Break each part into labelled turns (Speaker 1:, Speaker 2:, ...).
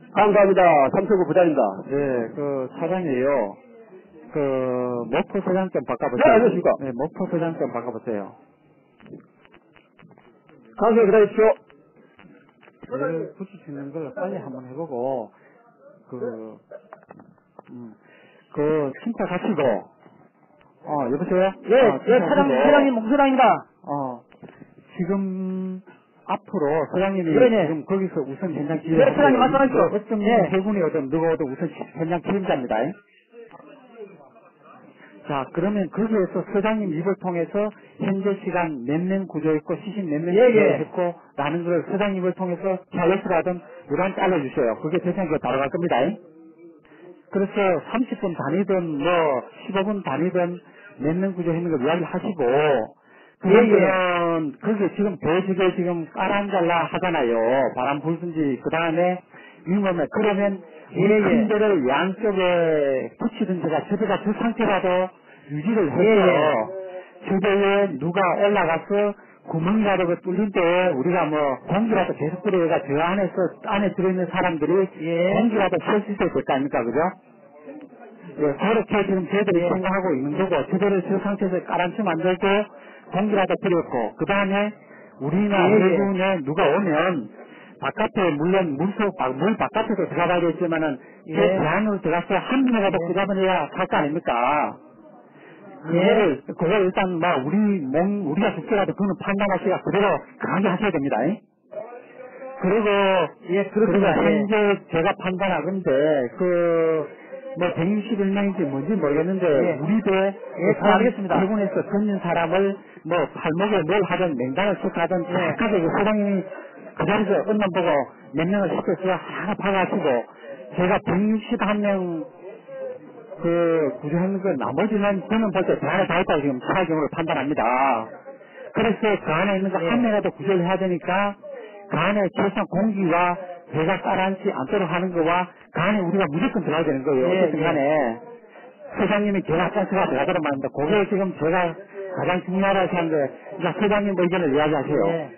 Speaker 1: 감사합니다. 삼천구 부장입니다.
Speaker 2: 예, 사장이에요. 목포 소장 좀 바꿔보세요.
Speaker 1: 네, 안녕하십니까.
Speaker 2: 네, 목포 소장 좀 바꿔보세요.
Speaker 1: 잠시만 기다리십시오.
Speaker 2: 붙일 수 있는 걸 빨리 한번 해보고, 침착하시고, 여보세요?
Speaker 1: 예, 사장님, 목소장입니다.
Speaker 2: 지금, 앞으로 소장님이
Speaker 1: 네네.
Speaker 2: 지금 거기서 우선 현장 지휘.
Speaker 1: 네, 사장님 말씀하십시오.
Speaker 2: 어떤 세 분이 누가 오든 우선 현장 책임자입니다. 자, 그러면 거기에서 소장님 입을 통해서 현재 시간 몇 명 구조했고 시신 몇 명 구조했고 라는 걸 소장님 입을 통해서 찰레스라든 이런 잘라주세요. 그게 대상이 바로 갈 겁니다. 그래서 30분 단위든 15분 단위든 몇 명 구조했는 걸 이야기하시고 그러면 거기 지금 대지게 지금 까란잘라 하잖아요. 바람 불든지 그 다음에 위험하면 그러면 큰 데를 양쪽에 붙이든 저대가 저 상태라도 유지를 해서 저대에 누가 올라가서 구멍이라도 뚫린 때 우리가 공기라도 계속 들어가 저 안에 들어있는 사람들이 공기라도 쉴 수 있어야 될 거 아닙니까, 그죠? 예, 그렇게 지금 저희들이 생각하고 있는 거고 저대를 저 상태에서 까란치 만들고 공기라도 들였고 그 다음에 우리나 외국에 누가 오면 바깥에 물론 물 바깥에도 들어가야겠지만은 제 안으로 들어가서 한 명이라도 구잡아내야 할 거 아닙니까? 그걸 일단 우리가 죽더라도 그거는 판단하시가 그대로 강하게 하셔야 됩니다. 그리고 현재 제가 판단하건데 161명인지 뭔지 모르겠는데 우리 배
Speaker 1: 알겠습니다.
Speaker 2: 대군에서 던진 사람을 팔목에 뭘 하든 맹장을 쳤하든 착하게 소장님이 그 자리에서 얼마 보고 몇 명을 시켜서 하나 파가시고 제가 161명 구조하는 거 나머지는 저는 볼 때 그 안에 다 있다고 지금 차경으로 판단합니다. 그래서 그 안에 있는 거 한 명이라도 구조를 해야 되니까 그 안에 최소한 공기와 배가 깔아앉지 않도록 하는 거와 그 안에 우리가 무조건 들어가야 되는 거예요. 어쨌든 간에 소장님이 제가 찬스가 들어가도록 말합니다. 그게 지금 제가 가장 중요하다고 하는데 소장님 의견을 이야기하세요.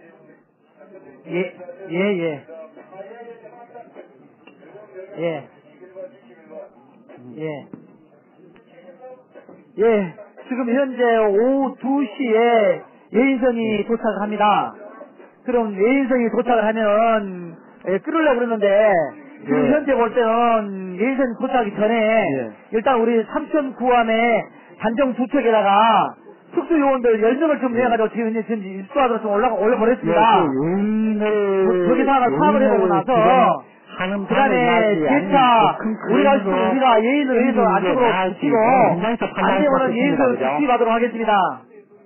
Speaker 1: 지금 현재 오후 2시에 예인선이 도착을 합니다. 그럼 예인선이 도착을 하면 끌으려고 그러는데 지금 현재 볼 때는 예인선이 도착하기 전에 일단 우리 삼천구함의 단정 두 척에다가 특수요원들 10명을 좀 내가지고 지금 입수하도록 좀 올려보냈습니다. 거기서 하나 사업을 해보고 나서 그 다음에 제차 우리가 예인을 위해서 안쪽으로 붙이고 안내원은 예인을 주시하도록 하겠습니다.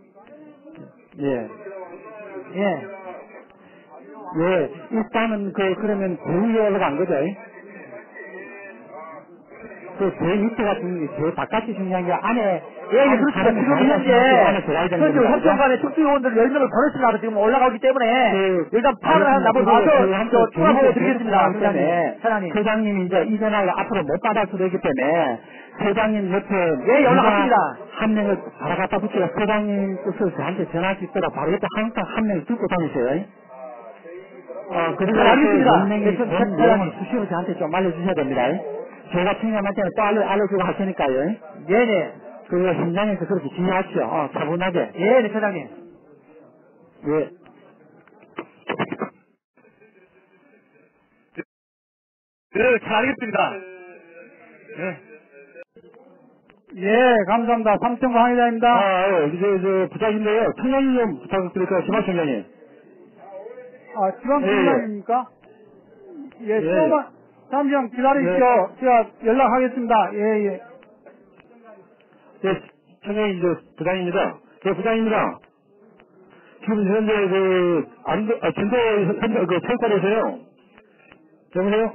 Speaker 2: 일단은 그러면 고위에 올라간 거죠. 제 밑에가 제 바깥이 중요한 게 안에
Speaker 1: 그렇습니다. 지금 현재 협정관에 특수요원들 10명을 보냈습니다. 지금 올라가기 때문에 일단 파악을 한번 나서 추가보고 드리겠습니다. 사장님.
Speaker 2: 소장님이 이제 이전할 앞으로 못 받을 수도 있기 때문에 소장님 옆에
Speaker 1: 연락합니다.
Speaker 2: 한 명을 바로 갖다 붙이고 소장님 뜻을 저한테 전할 수 있도록 바로 옆에 항상 한 명을 들고 다니세요. 그리고
Speaker 1: 알겠습니다.
Speaker 2: 내용을 수시로 저한테 좀 알려주셔야 됩니다. 제가 청년한테는 또 알려주고 할 테니까요. 그리고 현장에서 그렇게 지휘하시오. 차분하게.
Speaker 1: 사장님. 잘 알겠습니다.
Speaker 2: 감사합니다. 삼천구 황회장입니다. 부장인데요. 청장님 좀 부탁드릴까요? 지방청장님.
Speaker 3: 지방청장입니까? 조금만, 잠시만 기다리십시오. 제가 연락하겠습니다.
Speaker 2: 청장님, 부장입니다. 부장입니다. 지금 현재, 진도, 철관에서요. 여보세요?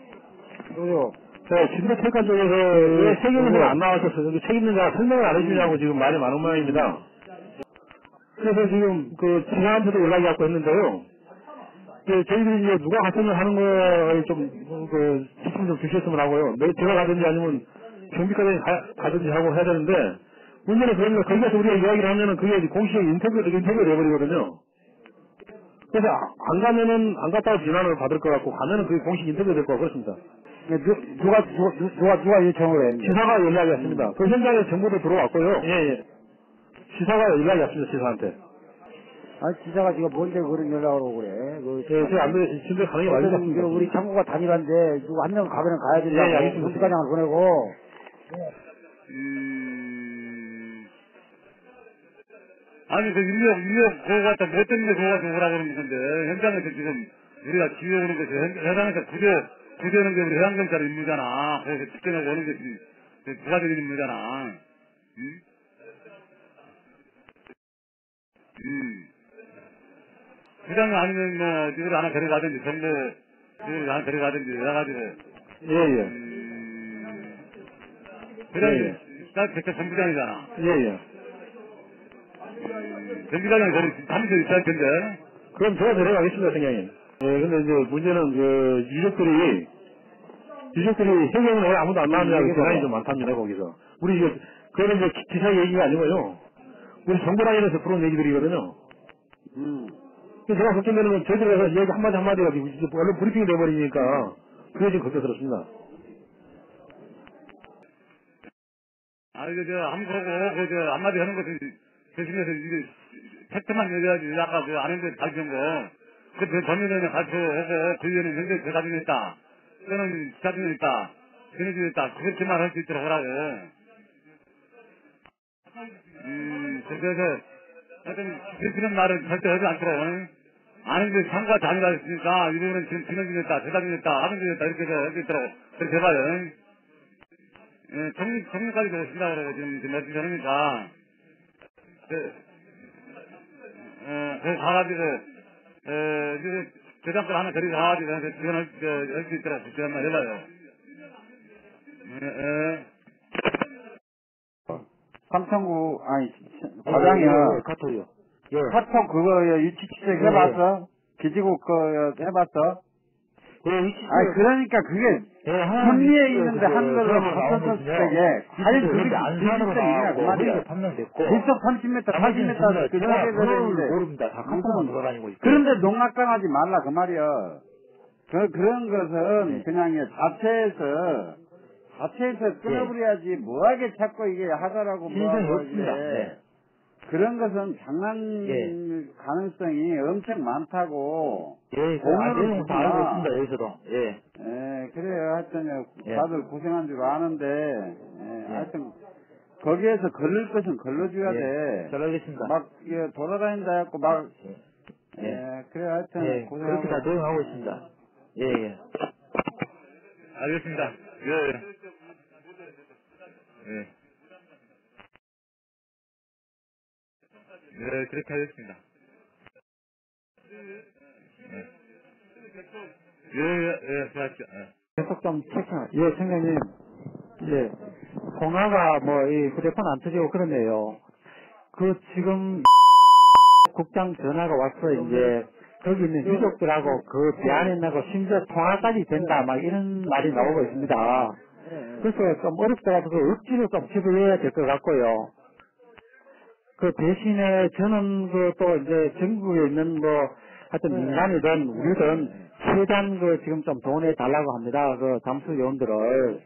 Speaker 2: 진도 철관 쪽에서 왜 책임자가 안 나와서 책임자가 설명을 안 해주냐고 지금 말이 많은 모양입니다. 그래서 지금 지사한테도 연락이 왔고 했는데요. 저희들이 이제 누가 가천을 하는 거에 좀, 지침 좀 주셨으면 하고요. 제가 가든지 아니면 경비과장이 가든지 하고 해야 되는데, 문제는 그러니까 거기 가서 우리가 이야기를 하면은 그게 공식적 인터뷰가 돼버리거든요.
Speaker 4: 그래서 안 가면은 안 갔다고 비난을 받을 것 같고 가면은 그게 공식 인터뷰 될 것 같고 그렇습니다.
Speaker 2: 누가 요청을 했는데?
Speaker 4: 지사가 연락이 왔습니다. 그 현장에 정보도 들어왔고요. 예. 지사가 연락이 왔습니다. 지사한테.
Speaker 2: 아니, 지사가 지금 뭔데 그런 연락을 오고 그래?
Speaker 4: 예, 제가 안 그래도 진짜 가능이 많이 잡습니다.
Speaker 2: 우리 창구가 단일한데, 누구 한 명 가면 가야 된다고.
Speaker 4: 예, 알겠습니다.
Speaker 2: 군수과장을 보내고.
Speaker 5: 아니, 그 인력 그거 갖다 뭐 때문에 그거 갖다 오라고 그러는 건데, 현장에서 지금 우리가 지휘 오는 것이 해상에서 구조하는 게 우리 해양경찰 임무잖아. 거기서 집행하고 오는 것이 부가적인 임무잖아. 응? 부장이 아니면 뭐, 이걸 하나 데려가든지, 정보, 이걸 하나 데려가든지 해가지고.
Speaker 4: 예.
Speaker 5: 부장이, 나 대체 전부장이잖아.
Speaker 4: 예.
Speaker 5: 전부장이 거기 사무실에 있어야 할 텐데.
Speaker 4: 그럼 제가 데려가겠습니다, 생장님. 예, 근데 이제 문제는 그 유족들이 해경은 왜 아무도 안 나왔냐고 비난이 좀 많답니다, 거기서. 우리 이제, 그거는 이제 기사 얘기가 아니고요. 우리 정보라인에서 들어온 얘기들이거든요. 그래서 제가 걱정되는 건 저희들에서 얘기 한마디 가지고 이제 얼른 브리핑이 돼버리니까 그게 좀 걱정스럽습니다.
Speaker 5: 아니, 함부로고, 한마디 하는 것을 대신해서 이제 팩트만 얘기하지. 아까 그 아는데 밝힌 거. 그 전면에는 가르쳐 오고, 그 위에는 현재 그 가중에 있다. 또는 기사중에 있다. 전해중에 있다. 그렇게만 할 수 있도록 하라고. 그래서, 하여튼, 그런 말은 절대 하지 않도록. 아는데 상과 단위가 있으니까, 이 부분은 지금 진행중에 있다, 대상중에 있다, 하는 중에 있다, 이렇게 해서 여기 있도록. 그렇게 해봐요. 예, 정리까지도 오신다고 그러고, 지금 며칠 전이니까. 거기 가가지고, 이거, 대장들 하나 데리고 가가지고, 지원할 수 있도록 지원만 해봐요.
Speaker 2: 삼천구, 과장이요.
Speaker 4: 카톡이요.
Speaker 2: 카톡 그거 유치 추적 해봤어? 기지국 해봤어? 그러니까 그게 선리에 있는데 한 걸로 합쳤을 때에 과연 그게 비슷하게 그 말이야. 일속 30m, 40m 그 속에 되는데
Speaker 4: 모릅니다. 다 카톡만 돌아다니고 있어요.
Speaker 2: 그런데 농락당하지 말라 그 말이야. 그런 것은 그냥 자체에서 끊어버려야지 뭐하게 자꾸 이게 하더라고 뭐하고 이게. 그런 것은 장난 가능성이 엄청 많다고.
Speaker 4: 공유를 다 알고 있습니다, 여기서도.
Speaker 2: 그래요. 하여튼, 다들 고생한 줄 아는데, 하여튼, 거기에서 걸릴 것은 걸러줘야 돼.
Speaker 4: 잘 알겠습니다.
Speaker 2: 막, 돌아다닌다 해갖고, 막, 그래, 하여튼, 고생하고.
Speaker 4: 그렇게 다 대응하고 있습니다.
Speaker 5: 알겠습니다. 그렇게 하겠습니다. 수고하십시오.
Speaker 2: 계속 좀 체크. 생장님. 통화가 이 휴대폰 안 터지고 그러네요. 지금 국장 전화가 와서 이제 거기 있는 유족들하고 대안했나고 심지어 통화까지 된다 막 이런 말이 나오고 있습니다. 그래서 좀 어렵더라도 억지로 좀 집어넣어야 될 것 같고요. 대신에 저는 또 이제 전국에 있는 하여튼 민간이든 우리든 최대한 지금 좀 돈에 달라고 합니다. 잠수 요원들을.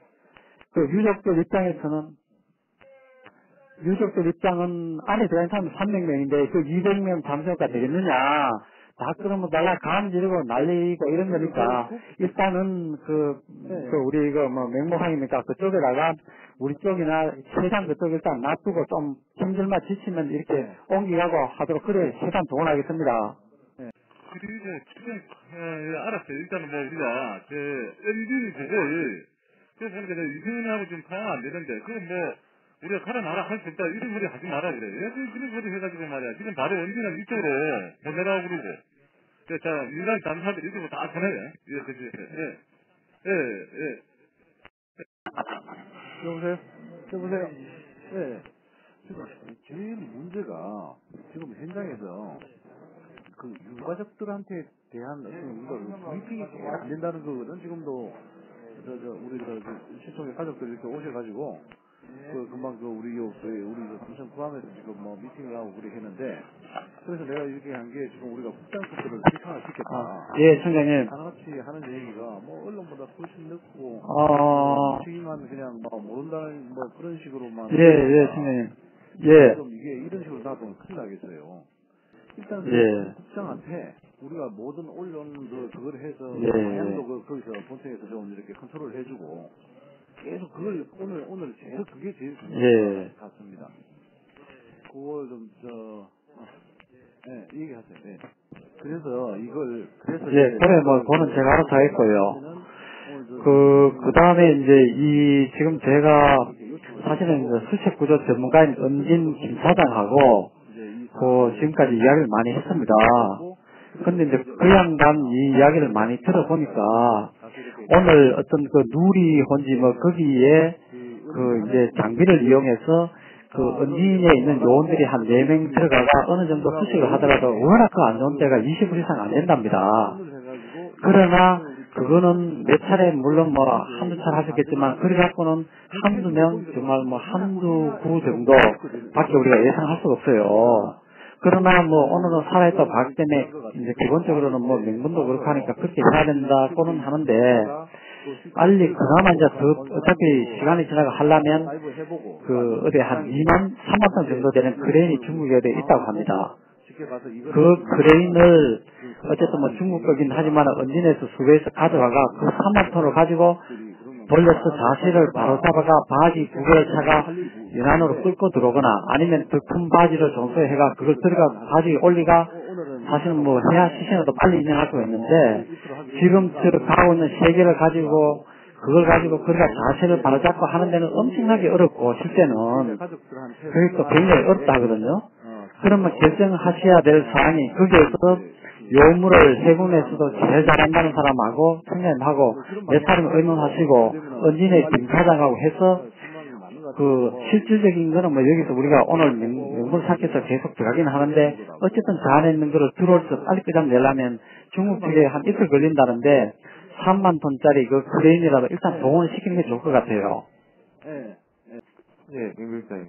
Speaker 2: 유족들 입장은 안에 들어간 사람이 300명인데 200명 잠수가 되겠느냐. 다 그러면 감 지르고 날리고 이런 거니까 일단은 우리 맹목항이니까 그쪽에다가 우리 쪽이나 세상 그쪽 일단 놔두고 좀 힘들만 지치면 이렇게 옮기가고 하도록 그래 최대한 동원하겠습니다.
Speaker 5: 그리고 지금 알았어요. 일단은 우리가 엔진이 보고 보니까 이승훈하고 좀 상황 안 되는데 그건 우리가 가라 나라 할 수 없다 이런 소리 하지 마라 그래. 그런 소리 해가지고 말이야. 지금 바로 언제나 이쪽으로 보내라고 그러고. 자, 민간 잠수사들 이쪽으로 다 보내요. 그치.
Speaker 6: 여보세요? 지금 제일 문제가 지금 현장에서 유가족들한테 대한 브리핑이 잘 안 된다는 거거든. 지금도 우리 신청의 가족들 이렇게 오셔가지고 금방 우리 삼성 포함해서 지금 미팅을 하고 그래 했는데 그래서 내가 이렇게 한 게 지금 우리가 국장 속도를 시켰다.
Speaker 2: 예, 총장님.
Speaker 6: 하나같이 하는 얘기가 뭐 언론보다 훨씬 늦고 시기만 그냥 뭐 모른다는 뭐 그런 식으로만
Speaker 2: 예, 총장님. 예.
Speaker 6: 좀 이게 이런 식으로 놔두면 큰일 나겠어요. 일단
Speaker 2: 예.
Speaker 6: 국장한테 우리가 모든 언론 그걸 해서
Speaker 2: 예.
Speaker 6: 방향도 거기서 본청에서 좀 이렇게 컨트롤 해주고 계속 그걸 오늘 그게 제일 중요한 것 같습니다. 그걸 네, 얘기하세요. 네. 그래서
Speaker 2: 그래, 뭐, 그거는 제가 알아서 하겠고요. 그 다음에 이제 지금 제가 사실은 이제 수색구조 전문가인 은진 김 사장하고 지금까지 이야기를 많이 했습니다. 근데 이제 그 양반 이 이야기를 많이 들어보니까 오늘 어떤 그 누리혼지 뭐 거기에 이제 장비를 이용해서 은진에 있는 요원들이 한 4명 들어가가 어느 정도 수색을 하더라도 워낙 그 안 좋은 때가 20분 이상 안 된답니다. 그러나 그거는 몇 차례 물론 뭐 한두 차례 하셨겠지만 그래갖고는 한두 명 정말 뭐 한두 구 정도 밖에 우리가 예상할 수가 없어요. 그러나 뭐 오늘은 살아있다 봤기 때문에 이제 기본적으로는 뭐 명분도 그렇고 하니까 그렇게 해야 된다고는 하는데 빨리 그나마 이제 어차피 시간이 지나가 하려면 어디 한 2만 3만 톤 정도 되는 크레인이 중국에 어디에 있다고 합니다. 그 크레인을 어쨌든 뭐 중국 거긴 하지만 은진에서 수배해서 가져가가 그 3만 톤을 가지고 돌려서 자세를 바로 잡아가 바지 2개를 차가 연안으로 끌고 들어오거나 아니면 더 큰 바지를 정수해가 그걸 들어가 바지 올리가 사실은 뭐 해야 시신으로도 빨리 인정할 수가 있는데 지금 가고 있는 세계를 가지고 그걸 가지고 그러니까 자세를 바로 잡고 하는 데는 엄청나게 어렵고 실제는 그게 또 굉장히 어렵다 하거든요. 그러면 결정하셔야 될 사항이 거기에서 요물을 해군에서도 제일 잘한다는 사람하고 청장님하고 몇 사람이 의논하시고 은진의 김 사장하고 해서 실질적인 거는 뭐 여기서 우리가 오늘 명분 삭혀서 계속 들어가긴 하는데 어쨌든 저 안에 있는 거를 들어올서 빨리 끄잡내려면 중국 측에 한 이틀 걸린다는데 3만 톤짜리 그 크레인이라도 일단 동원을 시키는 게 좋을 것 같아요.
Speaker 7: 예, 김국장님.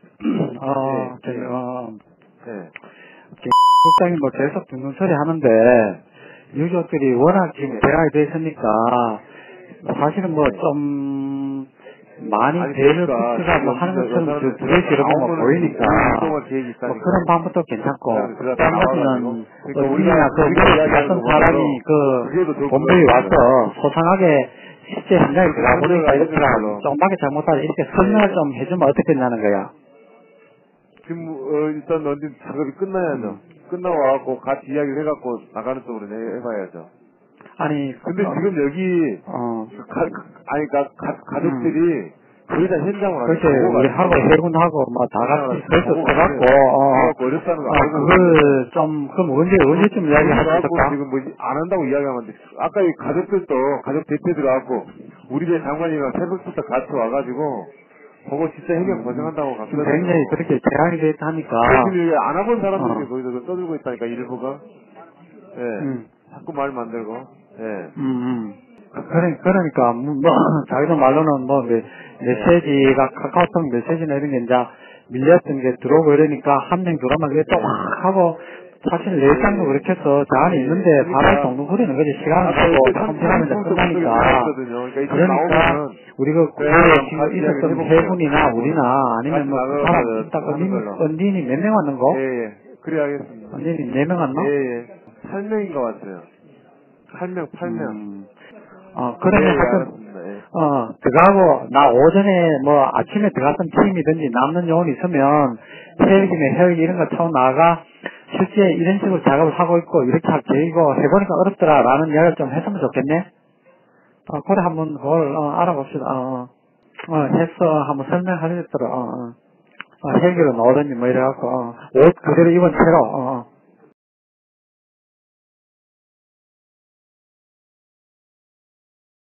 Speaker 2: 국장님 뭐 계속 듣는 소리 하는데 유족들이 워낙 지금 대학이 됐으니까 사실은 뭐 좀 많이 배를 붙여가 뭐 하는 것처럼 두레시 이런 거 보이니까 뭐 그런 방법도 괜찮고 딴 것은 우리나 우리 같은 사람이 본부에 와서 소상하게 실제 현장에 들어가 보니까 이렇게 조금밖에 잘못하다 이렇게 설명을 좀 해주면 어떻게 된다는 거야?
Speaker 7: 지금 일단 언제 작업이 끝나야죠. 끝나고 와갖고 같이 이야기를 해갖고 나가는 쪽으로 해봐야죠.
Speaker 2: 아니
Speaker 7: 근데 지금 여기 가족들이 거의 다 현장으로
Speaker 2: 그렇지 우리하고 해군하고 뭐 다 같이 그래서 써갖고
Speaker 7: 어렵다는 거
Speaker 2: 그걸 좀 그럼 언제쯤 이야기할 수 있을까?
Speaker 7: 지금 뭐 안 한다고 이야기하면 안 돼. 아까 이 가족들도 가족 대표들 와갖고 우리들 장관이랑 새벽부터 같이 와가지고 보고 진짜 해명 고생한다고 갑니다.
Speaker 2: 굉장히 그렇게 제한이 됐다 하니까
Speaker 7: 지금 안 와본 사람들이 거기서 떠들고 있다니까 일부가 자꾸 말 만들고
Speaker 2: 그러니까 뭐 자기들 말로는 뭐 메시지가 카카오톡 메시지나 이런 게 이제 밀렸던 게 들어오고 이러니까 한 명 들어오면 그게 또 하고 사실 내장도 그렇게 해서 저 안에 있는데 바람이 동동 부리는 거지. 시간을 하고 참신하면 끝나니까. 그러니까 우리가 지금 있었던 해군이나 우리나 아니면 뭐 그 사람 딱 언딘이 몇 명 왔는 거?
Speaker 7: 예. 그래 하겠습니다.
Speaker 2: 언딘이 4명 왔나?
Speaker 7: 예. 8명인 것 같아요. 8명.
Speaker 2: 그러면 하여튼 들어가고 나 오전에 뭐 아침에 들어갔던 팀이든지 남는 요원이 있으면 헤어짐에 이런 거 타고 나가 실제 이런 식으로 작업을 하고 있고 이렇게 할 계획이고 해보니까 어렵더라라는 이야기를 좀 했으면 좋겠네. 그래 한번 그걸 알아봅시다. 해서 한번 설명하겠더라. 헬기로 나오든지 뭐 이래갖고 옷 그대로 입은 채로